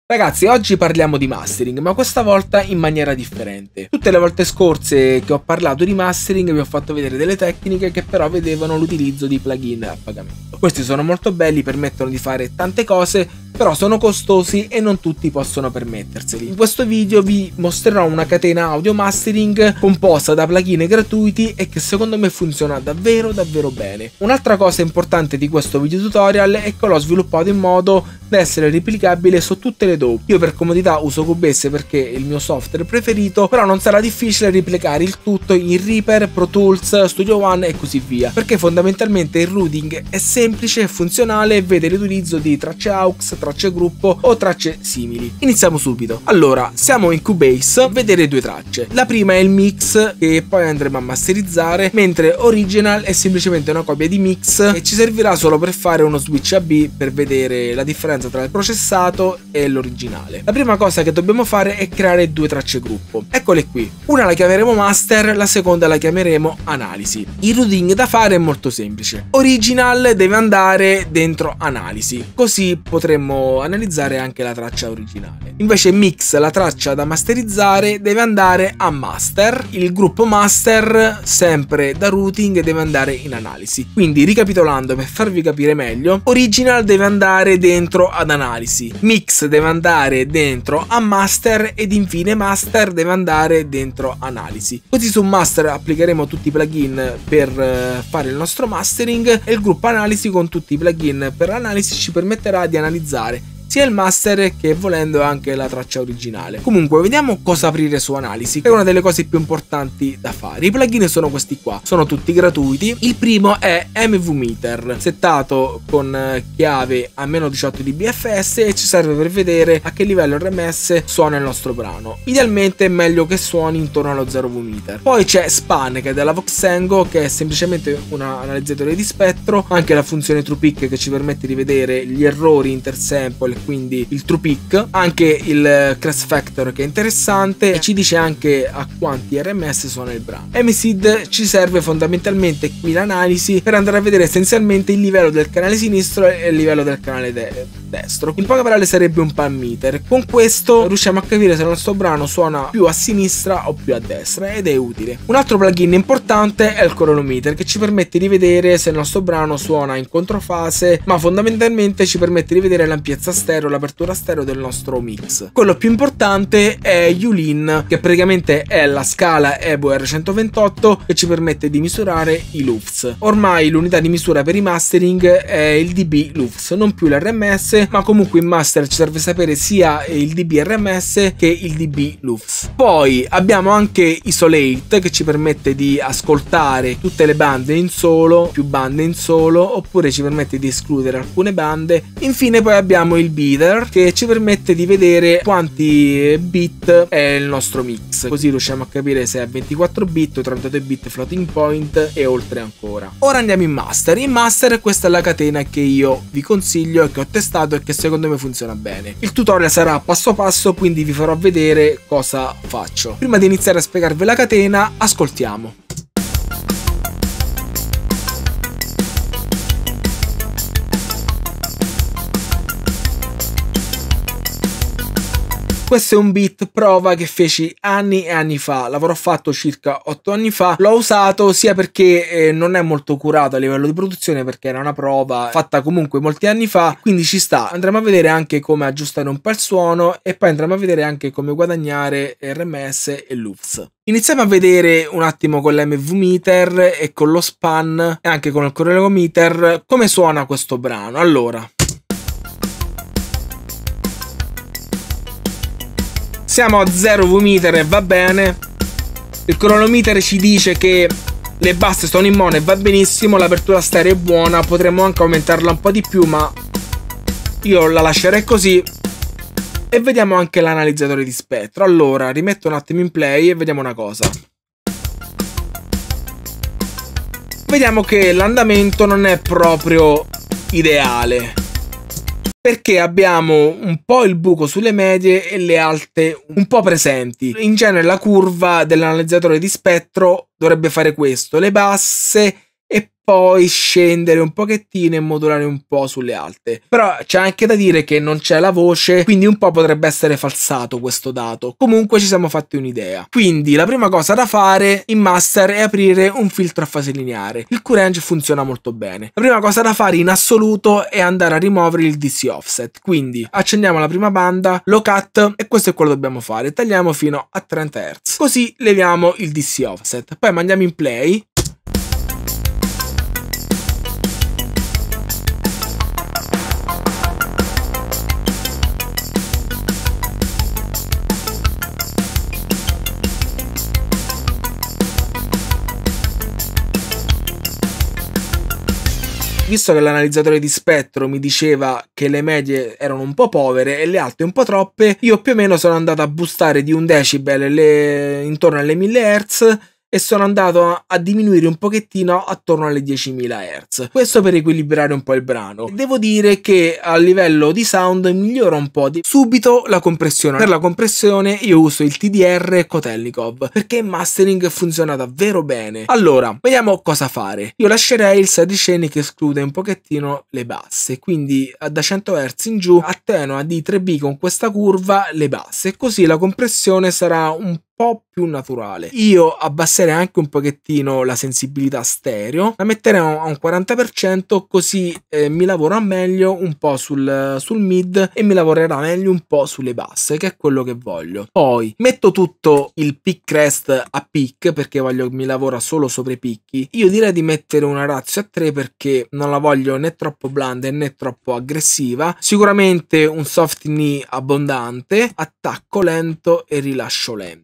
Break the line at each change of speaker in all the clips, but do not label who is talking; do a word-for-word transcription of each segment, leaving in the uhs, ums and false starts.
Ragazzi, oggi parliamo di mastering, ma questa volta in maniera differente. Tutte le volte scorse che ho parlato di mastering vi ho fatto vedere delle tecniche che però vedevano l'utilizzo di plugin a pagamento. Questi sono molto belli, permettono di fare tante cose, però sono costosi e non tutti possono permetterseli. In questo video vi mostrerò una catena audio mastering composta da plugin gratuiti e che secondo me funziona davvero davvero bene. Un'altra cosa importante di questo video tutorial è che l'ho sviluppato in modo da essere replicabile su tutte le D A W. Io per comodità uso Cubase perché è il mio software preferito, però non sarà difficile replicare il tutto in Reaper, Pro Tools, Studio One e così via, perché fondamentalmente il routing è semplice e funzionale e vede l'utilizzo di tracce A U X, tracce gruppo o tracce simili. Iniziamo subito. Allora, siamo in Cubase, vedere due tracce. La prima è il mix che poi andremo a masterizzare, mentre original è semplicemente una copia di mix e ci servirà solo per fare uno switch A B per vedere la differenza tra il processato e l'originale. La prima cosa che dobbiamo fare è creare due tracce gruppo. Eccole qui. Una la chiameremo master, la seconda la chiameremo analisi. Il routing da fare è molto semplice. Original deve andare dentro analisi, così potremmo analizzare anche la traccia originale. Invece mix, la traccia da masterizzare, deve andare a master. Il gruppo master, sempre da routing, deve andare in analisi. Quindi ricapitolando per farvi capire meglio, original deve andare dentro ad analisi, mix deve andare dentro a master ed infine master deve andare dentro analisi. Così su master applicheremo tutti i plugin per fare il nostro mastering e il gruppo analisi con tutti i plugin per l'analisi ci permetterà di analizzare sia il master che volendo anche la traccia originale. Comunque vediamo cosa aprire su analisi, che è una delle cose più importanti da fare. I plugin sono questi qua, sono tutti gratuiti. Il primo è M V Meter, settato con chiave a meno diciotto di B F S e ci serve per vedere a che livello R M S suona il nostro brano. Idealmente è meglio che suoni intorno allo zero V meter. Poi c'è Span, che è della Voxengo, che è semplicemente un analizzatore di spettro, anche la funzione TruePick che ci permette di vedere gli errori intersample, quindi il true peak, anche il crash factor che è interessante e ci dice anche a quanti R M S suona il brano. M S I D ci serve fondamentalmente qui l'analisi per andare a vedere essenzialmente il livello del canale sinistro e il livello del canale de destro. In poche parole sarebbe un pan meter. Con questo riusciamo a capire se il nostro brano suona più a sinistra o più a destra ed è utile. Un altro plugin importante è il Chronometer, che ci permette di vedere se il nostro brano suona in controfase, ma fondamentalmente ci permette di vedere l'ampiezza stereo, l'apertura stereo del nostro mix. Quello più importante è U L I N, che praticamente è la scala E B O R centoventotto che ci permette di misurare i loops. Ormai l'unità di misura per i mastering è il dB loops, non più l'R M S, ma comunque in master ci serve sapere sia il dB R M S che il dB loops. Poi abbiamo anche Isolate, che ci permette di ascoltare tutte le bande in solo, più bande in solo, oppure ci permette di escludere alcune bande. Infine poi abbiamo il Beater, che ci permette di vedere quanti bit è il nostro mix, così riusciamo a capire se è ventiquattro bit o trentadue bit floating point e oltre ancora. Ora andiamo in master. In master questa è la catena che io vi consiglio e che ho testato e che secondo me funziona bene. Il tutorial sarà passo passo, quindi vi farò vedere cosa faccio. Prima di iniziare a spiegarvi la catena, ascoltiamo. Questo è un beat prova che feci anni e anni fa, l'avrò fatto circa otto anni fa. L'ho usato sia perché eh, non è molto curato a livello di produzione, perché era una prova fatta comunque molti anni fa, quindi ci sta. Andremo a vedere anche come aggiustare un po' il suono e poi andremo a vedere anche come guadagnare R M S e loops. Iniziamo a vedere un attimo con l'M V Meter e con lo Span e anche con il Chronometer come suona questo brano. Allora, siamo a zero V meter e va bene. Il Chronometer ci dice che le basse sono in mono e va benissimo. L'apertura stereo è buona, potremmo anche aumentarla un po' di più, ma io la lascerei così. E vediamo anche l'analizzatore di spettro. Allora, rimetto un attimo in play e vediamo una cosa. Vediamo che l'andamento non è proprio ideale, perché abbiamo un po' il buco sulle medie e le alte un po' presenti. In genere la curva dell'analizzatore di spettro dovrebbe fare questo, le basse e poi scendere un pochettino e modulare un po' sulle alte. Però c'è anche da dire che non c'è la voce, quindi un po' potrebbe essere falsato questo dato. Comunque ci siamo fatti un'idea. Quindi la prima cosa da fare in master è aprire un filtro a fase lineare. Il Q-Range funziona molto bene. La prima cosa da fare in assoluto è andare a rimuovere il D C offset. Quindi accendiamo la prima banda, low cut, e questo è quello che dobbiamo fare. Tagliamo fino a trenta hertz. Così leviamo il D C offset. Poi mandiamo in play. Visto che l'analizzatore di spettro mi diceva che le medie erano un po' povere e le alte un po' troppe, io più o meno sono andato a boostare di un decibel le... intorno alle mille hertz e sono andato a, a diminuire un pochettino attorno alle diecimila hertz. Questo per equilibrare un po' il brano. Devo dire che a livello di sound migliora un po' di... subito la compressione. Per la compressione io uso il T D R Kotelnikov perché in mastering funziona davvero bene. Allora, vediamo cosa fare. Io lascerei il sidechain che esclude un pochettino le basse, quindi da cento hertz in giù attenua D tre B con questa curva le basse, così la compressione sarà un po' più naturale. Io abbasserei anche un pochettino la sensibilità stereo, la metterei a un quaranta per cento, così eh, mi lavora meglio un po' sul, sul mid e mi lavorerà meglio un po' sulle basse, che è quello che voglio. Poi metto tutto il peak crest a peak perché voglio che mi lavora solo sopra i picchi. Io direi di mettere una ratio a tre perché non la voglio né troppo blanda né troppo aggressiva. Sicuramente un soft knee abbondante, attacco lento e rilascio lento.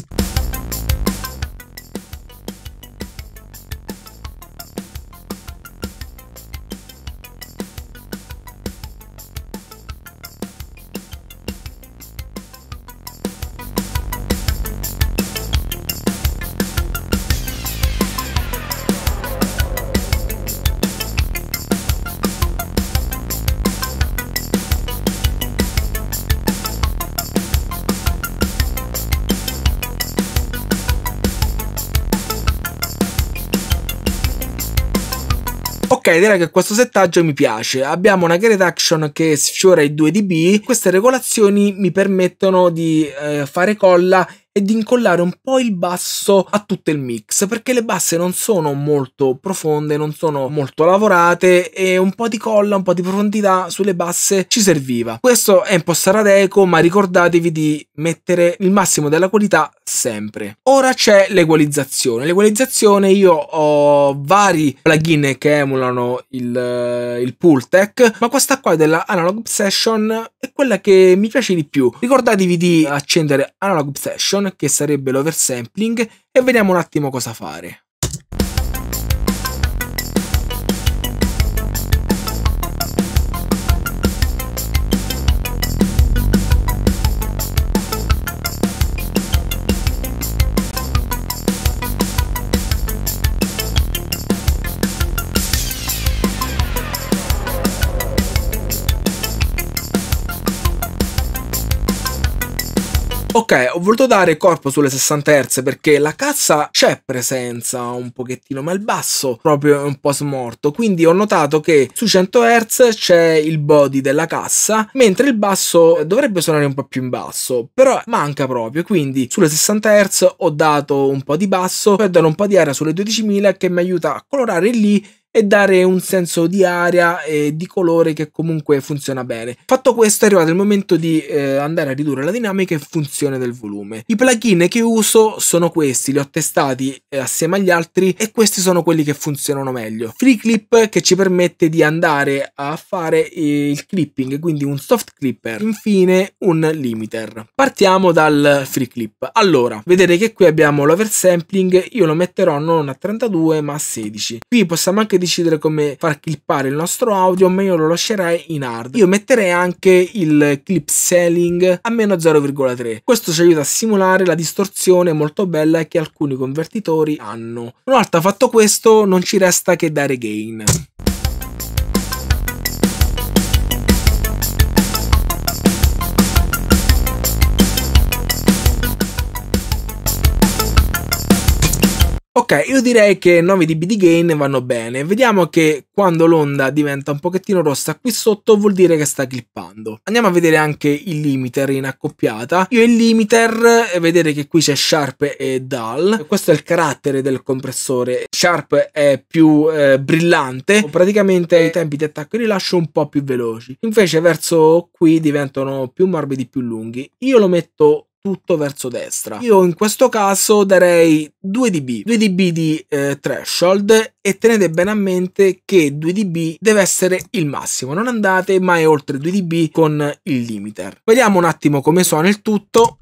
Ok, direi che questo settaggio mi piace. Abbiamo una gate reduction che sfiora i due decibel. Queste regolazioni mi permettono di eh, fare colla e di incollare un po' il basso a tutto il mix, perché le basse non sono molto profonde, non sono molto lavorate e un po' di colla, un po' di profondità sulle basse ci serviva. Questo è impostato ad eco, ma ricordatevi di mettere il massimo della qualità sempre. Ora c'è l'equalizzazione. L'equalizzazione, io ho vari plugin che emulano il, il Pultec, ma questa qua della Analog Obsession è quella che mi piace di più. Ricordatevi di accendere Analog Obsession, che sarebbe l'oversampling, e vediamo un attimo cosa fare. Ok, ho voluto dare corpo sulle sessanta hertz perché la cassa c'è presenza un pochettino, ma il basso proprio è un po' smorto, quindi ho notato che su cento hertz c'è il body della cassa, mentre il basso dovrebbe suonare un po' più in basso, però manca proprio, quindi sulle sessanta hertz ho dato un po' di basso per dare un po' di aria sulle dodicimila che mi aiuta a colorare lì e dare un senso di aria e di colore che comunque funziona bene. Fatto questo è arrivato il momento di eh, andare a ridurre la dinamica e funzione del volume. I plugin che uso sono questi, li ho testati eh, assieme agli altri e questi sono quelli che funzionano meglio. FreeClip, che ci permette di andare a fare eh, il clipping, quindi un soft clipper. Infine un limiter. Partiamo dal FreeClip. Allora, vedete che qui abbiamo l'oversampling, io lo metterò non a trentadue ma a sedici. Qui possiamo anche decidere come far clippare il nostro audio, ma io lo lascerei in hard. Io metterei anche il clip scaling a meno zero virgola tre. Questo ci aiuta a simulare la distorsione molto bella che alcuni convertitori hanno. Una volta fatto questo non ci resta che dare gain. Ok, io direi che nove decibel di gain vanno bene. Vediamo che quando l'onda diventa un pochettino rossa qui sotto vuol dire che sta clippando. Andiamo a vedere anche il limiter in accoppiata. Io il limiter, e vedere che qui c'è sharp e dull. Questo è il carattere del compressore. Sharp è più eh, brillante, praticamente i tempi di attacco e rilascio un po' più veloci. Invece verso qui diventano più morbidi, più lunghi. Io lo metto tutto verso destra. Io in questo caso darei due decibel, due decibel di eh, threshold, e tenete bene a mente che due decibel deve essere il massimo, non andate mai oltre due decibel con il limiter. Vediamo un attimo come suona il tutto.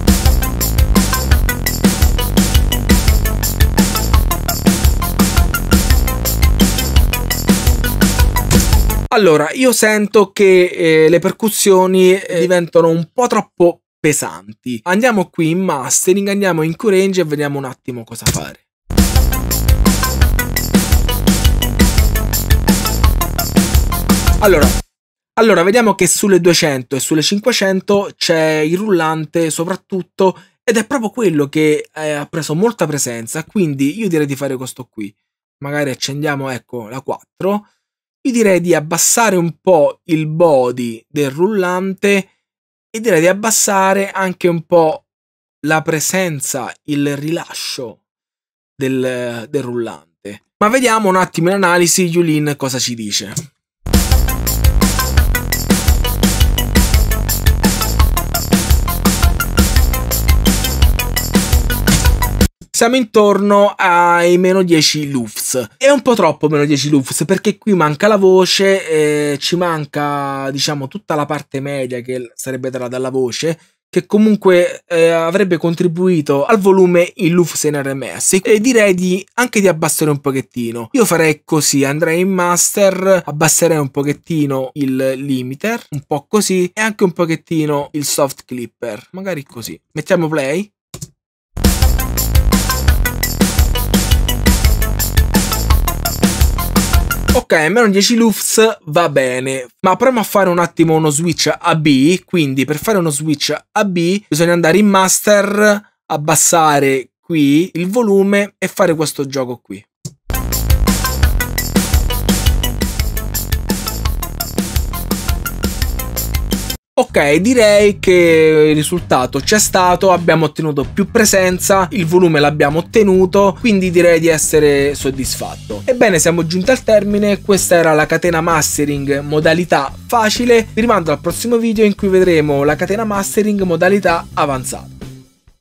Allora, io sento che eh, le percussioni eh, diventano un po' troppo pesanti. Andiamo qui in mastering, andiamo in Q-Range e vediamo un attimo cosa fare. Allora, allora vediamo che sulle duecento e sulle cinquecento c'è il rullante soprattutto, ed è proprio quello che eh, ha preso molta presenza, quindi io direi di fare questo qui. Magari accendiamo, ecco, la quattro. Io direi di abbassare un po' il body del rullante e direi di abbassare anche un po' la presenza, il rilascio del, del rullante. Ma vediamo un attimo in analisi Yulin cosa ci dice. Siamo intorno ai meno dieci lufs. È un po' troppo meno dieci lufs, perché qui manca la voce, eh, ci manca, diciamo, tutta la parte media che sarebbe data dalla voce, che comunque eh, avrebbe contribuito al volume in lufs in R M S, e direi di, anche di abbassare un pochettino. Io farei così, andrei in master, abbasserei un pochettino il limiter, un po' così, e anche un pochettino il soft clipper, magari così. Mettiamo play. Ok, meno dieci lufs va bene, ma proviamo a fare un attimo uno switch A B, quindi per fare uno switch A B bisogna andare in master, abbassare qui il volume e fare questo gioco qui. Ok, direi che il risultato c'è stato, abbiamo ottenuto più presenza, il volume l'abbiamo ottenuto, quindi direi di essere soddisfatto. Ebbene, siamo giunti al termine, questa era la catena mastering modalità facile. Vi rimando al prossimo video in cui vedremo la catena mastering modalità avanzata.